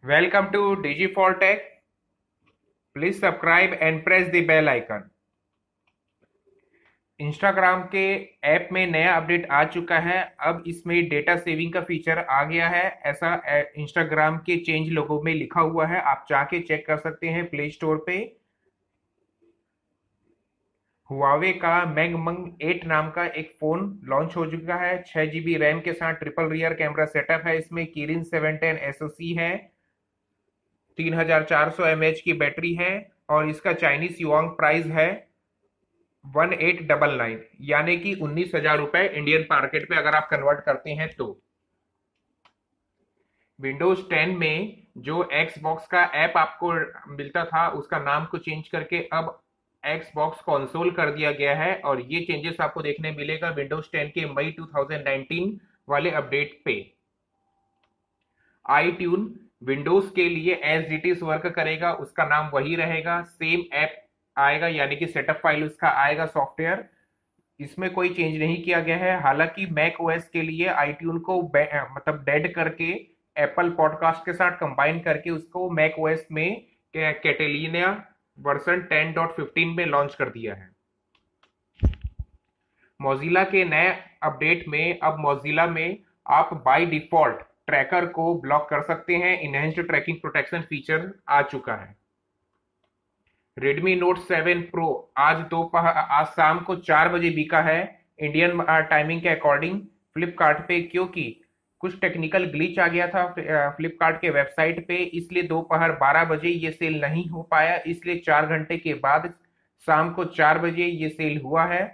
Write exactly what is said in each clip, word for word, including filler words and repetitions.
Welcome to Digifall Tech. Please subscribe and press the bell icon. Instagram के app में नया update आ चुका है। अब इसमें डेटा सेविंग का फीचर आ गया है, ऐसा इंस्टाग्राम के चेंज लोगों में लिखा हुआ है। आप जाके चेक कर सकते हैं प्ले स्टोर पे। हुआवे का मैंगमंग एट नाम का एक फोन लॉन्च हो चुका है। छह जीबी रैम के साथ ट्रिपल रियर कैमरा सेटअप है। इसमें किरिन सेवन टेन एसओसी है। तीन हजार चार सौ एम एच की बैटरी है और इसका चाइनीज युआंग प्राइस है वन एट डबल नाइन, यानी कि उन्नीस हजार रुपए इंडियन मार्केट पे अगर आप कन्वर्ट करते हैं तो। विंडोज टेन में जो एक्सबॉक्स का ऐप आपको मिलता था उसका नाम को चेंज करके अब एक्सबॉक्स कंसोल कर दिया गया है और ये चेंजेस आपको देखने मिलेगा विंडोज टेन के मई टू थाउजेंड नाइनटीन वाले अपडेट पे। आई ट्यून विंडोज के लिए एज इट इज वर्क करेगा, उसका नाम वही रहेगा। सेम ऐप आएगा, यानी कि सेटअप फाइल उसका आएगा सॉफ्टवेयर। इसमें कोई चेंज नहीं किया गया है। हालांकि मैक ओएस के लिए आईट्यून को मतलब डेड करके एप्पल पॉडकास्ट के साथ कंबाइन करके उसको मैक ओएस में Catalina version ten point fifteen में लॉन्च कर दिया है। मोजिला के नए अपडेट में अब मोजिला में आप बाय डिफॉल्ट ट्रैकर को ब्लॉक कर सकते हैं। इनहेंस्ड ट्रैकिंग प्रोटेक्शन फीचर आ चुका है। Redmi Note सेवन Pro आज दोपहर आज शाम को चार बजे बिका है इंडियन टाइमिंग के अकॉर्डिंग फ्लिपकार्ट पे, क्योंकि कुछ टेक्निकल ग्लिच आ गया था फ्लिपकार्ट के वेबसाइट पे, इसलिए दोपहर बारह बजे ये सेल नहीं हो पाया। इसलिए चार घंटे के बाद शाम को चार बजे ये सेल हुआ है।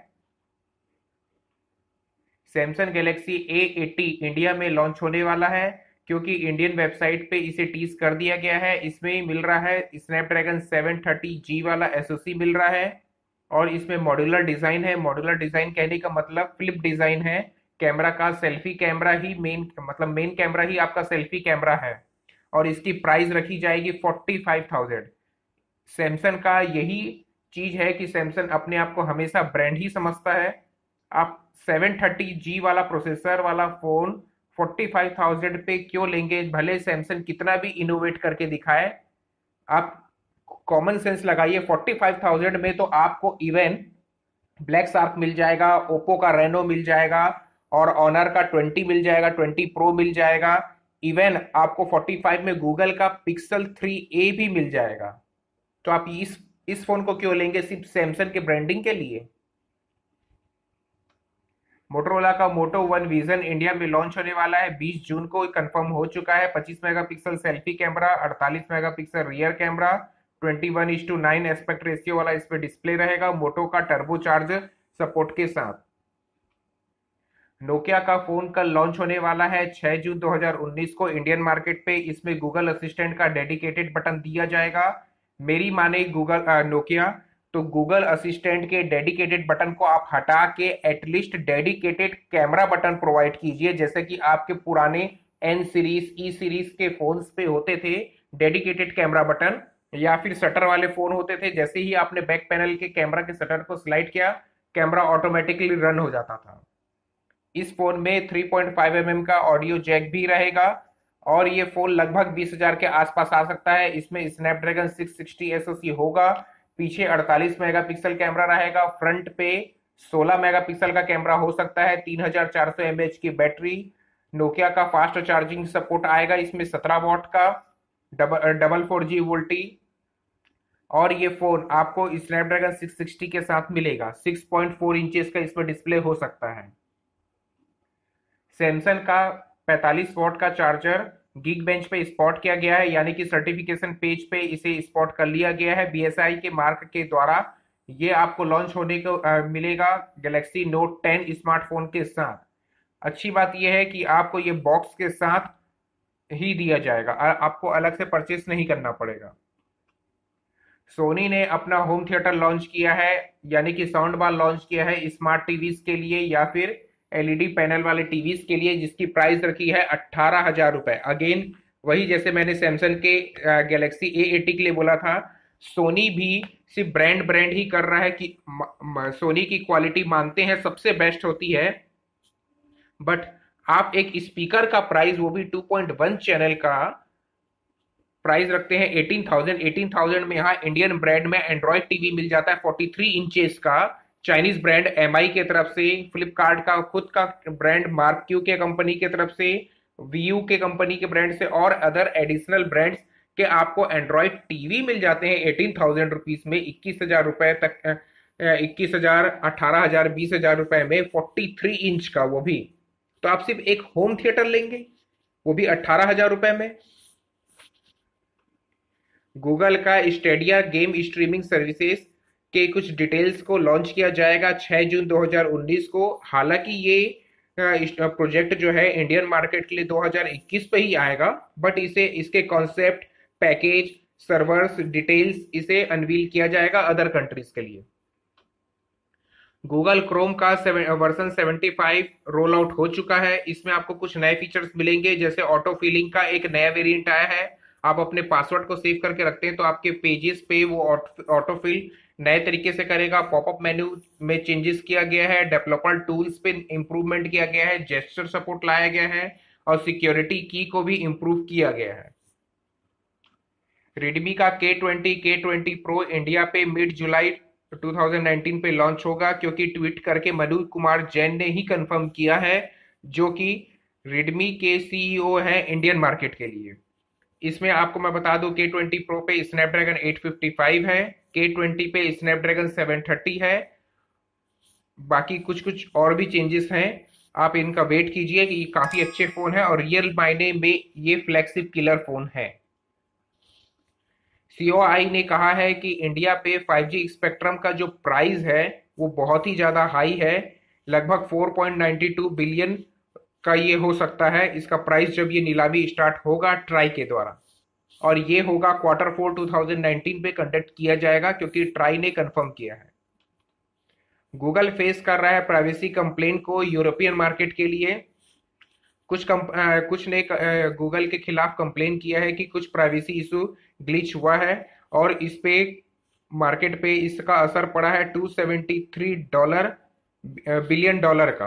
Samsung Galaxy A eighty India में लॉन्च होने वाला है, क्योंकि इंडियन वेबसाइट पे इसे टीज कर दिया गया है। इसमें मिल रहा है स्नैपड्रैगन सेवन थर्टी जी वाला एसओसी मिल रहा है और इसमें मॉड्यूलर डिजाइन है। मॉड्यूलर डिजाइन कहने का मतलब फ्लिप डिजाइन है। कैमरा का सेल्फी कैमरा ही मेन मतलब मेन कैमरा ही आपका सेल्फी कैमरा है और इसकी प्राइस रखी जाएगी फोर्टी फाइव थाउजेंड। सैमसंग का यही चीज है कि सैमसंग अपने आप को हमेशा ब्रांड ही समझता है। आप सेवन थर्टी जी वाला प्रोसेसर वाला फोन फोर्टी फाइव थाउजेंड पे क्यों लेंगे? भले सैमसंग कितना भी इनोवेट करके दिखाए, आप कॉमन सेंस लगाइए। फोर्टी फाइव थाउजेंड में तो आपको इवन ब्लैक शार्क मिल जाएगा, ओप्पो का रेनो मिल जाएगा और ऑनर का ट्वेंटी मिल जाएगा, ट्वेंटी प्रो मिल जाएगा। इवन आपको फोर्टी फाइव में गूगल का पिक्सल थ्री ए भी मिल जाएगा। तो आप इस इस फोन को क्यों लेंगे? सिर्फ सैमसंग के ब्रांडिंग के लिए। मोटरोला का मोटो वन विजन इंडिया में लॉन्च होने वाला है बीस जून को, कंफर्म हो चुका है। पच्चीस मेगापिक्सल सेल्फी कैमरा, अड़तालीस megapixel rear camera, twenty one is to nine aspect ratio वाला इस पे डिस्प्ले रहेगा, मोटो का टर्बो चार्ज सपोर्ट के साथ। नोकिया का फोन कल लॉन्च होने वाला है छह जून दो हज़ार उन्नीस को इंडियन मार्केट पे। इसमें गूगल असिस्टेंट का डेडिकेटेड बटन दिया जाएगा। मेरी माने गूगल नोकिया तो गूगल असिस्टेंट के डेडिकेटेड बटन को आप हटा के at least dedicated camera button provide कीजिए, जैसे कि आपके पुराने एन सीरीज ई सीरीज के फोन्स पे होते थे डेडिकेटेड कैमरा बटन, या फिर शटर वाले फोन होते थे। जैसे ही आपने बैक पैनल के कैमरा के शटर को स्लाइड किया, कैमरा ऑटोमेटिकली रन हो जाता था। इस फोन में three point five M M का ऑडियो जैक भी रहेगा और ये फोन लगभग बीस हजार के आसपास आ सकता है। इसमें स्नैपड्रैगन सिक्स सिक्सटी एसओसी होगा। पीछे अड़तालीस मेगापिक्सल कैमरा रहेगा, फ्रंट पे सोलह मेगापिक्सल का कैमरा हो सकता है, तीन हजार चार सौ एमएच की बैटरी। नोकिया का फास्ट चार्जिंग सपोर्ट आएगा इसमें सत्रह वॉट का, double double four G VoLTE. और ये फोन आपको स्नैपड्रैगन सिक्स सिक्सटी के साथ मिलेगा। सिक्स पॉइंट फोर इंचेस का इसमें डिस्प्ले हो सकता है। सैमसंग का पैंतालीस वॉट का चार्जर गीक बेंच पे स्पॉट किया गया है, यानी कि सर्टिफिकेशन पेज पे इसे स्पॉट कर लिया गया है बीएसआई के मार्क के द्वारा। ये आपको लॉन्च होने को आ, मिलेगा गैलेक्सी नोट टेन स्मार्टफोन के साथ। अच्छी बात यह है कि आपको ये बॉक्स के साथ ही दिया जाएगा, आपको अलग से परचेस नहीं करना पड़ेगा। सोनी ने अपना होम थिएटर लॉन्च किया है, यानी कि साउंड बार लॉन्च किया है स्मार्ट टीवीज के लिए या फिर एलईडी पैनल वाले टीवीज के लिए, जिसकी प्राइस रखी है अट्ठारह हजार रुपए। अगेन वही जैसे मैंने सैमसंग के गैलेक्सी ए एटी के लिए बोला था, सोनी भी सिर्फ ब्रांड ब्रांड ही कर रहा है कि सोनी की क्वालिटी मानते हैं सबसे बेस्ट होती है, बट आप एक स्पीकर का प्राइस वो भी टू पॉइंट वन चैनल का प्राइस रखते हैं एटीन थाउजेंड। एटीन थाउजेंड में यहाँ इंडियन ब्रांड में एंड्रॉयड टीवी मिल जाता है फोर्टी थ्री इंचेस का, चाइनीज ब्रांड एमआई के तरफ से, फ्लिपकार्ट का खुद का ब्रांड मार्क क्यू के कंपनी के तरफ से, वीयू के कंपनी के ब्रांड से और अदर एडिशनल ब्रांड्स के आपको एंड्रॉयड टीवी मिल जाते हैं एटीन थाउजेंड रुपीज में, इक्कीस हजार रुपए तक, इक्कीस हजार, अठारह हजार, बीस हजार रुपए में फोर्टी थ्री इंच का, वो भी। तो आप सिर्फ एक होम थिएटर लेंगे, वो भी अठारह हजार रुपए में। गूगल का स्टेडिया गेम स्ट्रीमिंग सर्विसेज के कुछ डिटेल्स को लॉन्च किया जाएगा छह जून दो हज़ार उन्नीस को। हालांकि ये प्रोजेक्ट जो है इंडियन मार्केट के लिए दो हज़ार इक्कीस पे ही आएगा, बट इसे इसके कॉन्सेप्ट, पैकेज, सर्वर्स, डिटेल्स इसे अनवील किया जाएगा अदर कंट्रीज के लिए। गूगल क्रोम का version seventy five roll out हो चुका है। इसमें आपको कुछ नए फीचर्स मिलेंगे, जैसे ऑटो फिलिंग का एक नया वेरिएंट आया है। आप अपने पासवर्ड को सेव करके रखते हैं तो आपके पेजेस पे वो ऑटो फिल नए तरीके से करेगा। पॉपअप मेन्यू में चेंजेस किया गया है, डेवलपर टूल्स पे इंप्रूवमेंट किया गया है, जेस्चर सपोर्ट लाया गया है और सिक्योरिटी की को भी इंप्रूव किया गया है। रेडमी का K twenty, K twenty pro India पे mid July two thousand nineteen पे लॉन्च होगा, क्योंकि ट्वीट करके मनु कुमार जैन ने ही कंफर्म किया है, जो कि रेडमी के सीईओ है इंडियन मार्केट के लिए। इसमें आपको मैं बता दूं के ट्वेंटी प्रो पे स्नैपड्रैगन एट फिफ्टी फाइव है, के ट्वेंटी पे स्नैपड्रैगन सेवन थर्टी है, बाकी कुछ कुछ और भी चेंजेस हैं। आप इनका वेट कीजिए कि ये काफी अच्छे फोन है और रियल मायने में ये फ्लैगशिप किलर फोन है। सीओआई ने कहा है कि इंडिया पे फाइव जी स्पेक्ट्रम का जो प्राइस है वो बहुत ही ज्यादा हाई है, लगभग four point nine two billion का ये हो सकता है इसका प्राइस जब ये नीलामी स्टार्ट होगा ट्राई के द्वारा, और ये होगा quarter four two thousand nineteen पे कंडक्ट किया जाएगा, क्योंकि ट्राई ने कंफर्म किया है। गूगल फेस कर रहा है प्राइवेसी कंप्लेन को यूरोपियन मार्केट के लिए। कुछ कम, आ, कुछ ने गूगल के खिलाफ कंप्लेन किया है कि कुछ प्राइवेसी इशू ग्लिच हुआ है और इस पे मार्केट पे इसका असर पड़ा है two seventy three dollar billion dollar का।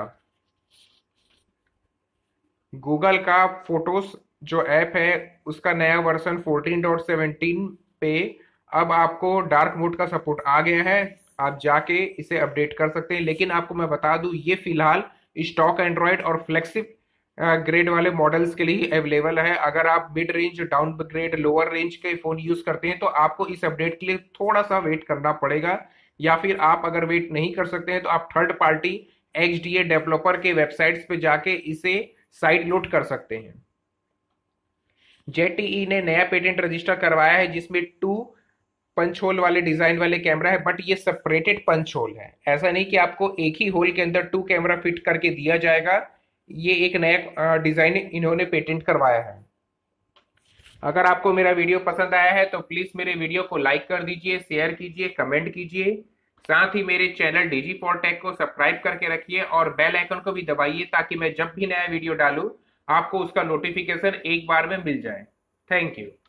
गूगल का फोटोज जो ऐप है उसका नया वर्जन फोर्टीन पॉइंट सेवेंटीन पे अब आपको डार्क मोड का सपोर्ट आ गया है, आप जाके इसे अपडेट कर सकते हैं। लेकिन आपको मैं बता दूं ये फिलहाल स्टॉक एंड्रॉयड और फ्लेक्सिब ग्रेड वाले मॉडल्स के लिए अवेलेबल है। अगर आप mid range, down grade, lower range के फोन यूज करते हैं तो आपको इस अपडेट के लिए थोड़ा सा वेट करना पड़ेगा, या फिर आप अगर वेट नहीं कर सकते हैं तो आप थर्ड पार्टी एक्सडीए डेवलपर के वेबसाइट्स पे जाके इसे साइड लोड कर सकते हैं। जेटीई ने नया पेटेंट रजिस्टर करवाया है जिसमें टू पंच होल वाले डिजाइन वाले कैमरा है, बट ये सेपरेटेड पंच होल है, ऐसा नहीं कि आपको एक ही होल के अंदर टू कैमरा फिट करके दिया जाएगा। ये एक नया डिजाइन इन्होंने पेटेंट करवाया है। अगर आपको मेरा वीडियो पसंद आया है तो प्लीज मेरे वीडियो को लाइक कर दीजिए, शेयर कीजिए, कमेंट कीजिए, साथ ही मेरे चैनल डीजी फॉर टेक को सब्सक्राइब करके रखिए और बेल आइकन को भी दबाइए ताकि मैं जब भी नया वीडियो डालूं आपको उसका नोटिफिकेशन एक बार में मिल जाए। Thank you.